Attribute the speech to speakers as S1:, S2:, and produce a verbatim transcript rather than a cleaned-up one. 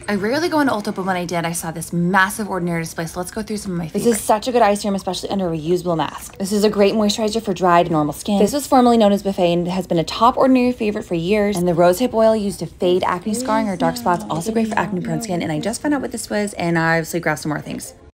S1: I rarely go into Ulta, but when I did, I saw this massive Ordinary display, so let's go through some of my favorites.
S2: This is such a good eye serum, especially under a reusable mask. This is a great moisturizer for dry to normal skin. This was formerly known as Buffet and has been a top Ordinary favorite for years. And the rosehip oil used to fade acne scarring or dark spots, also great for acne prone skin. And I just found out what this was, and I obviously grabbed some more things.